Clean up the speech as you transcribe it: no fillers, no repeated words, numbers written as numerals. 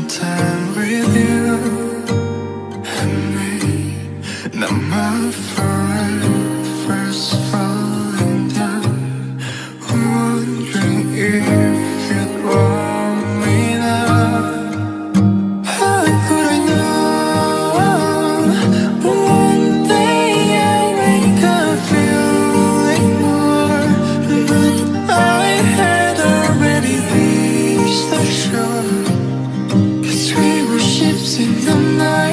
time with you and me. Now my forever's falling down, wondering if you'd want me now. How could I know one day I wake up feeling more, but I had already reached the shore. 'Cause we were ships in the night.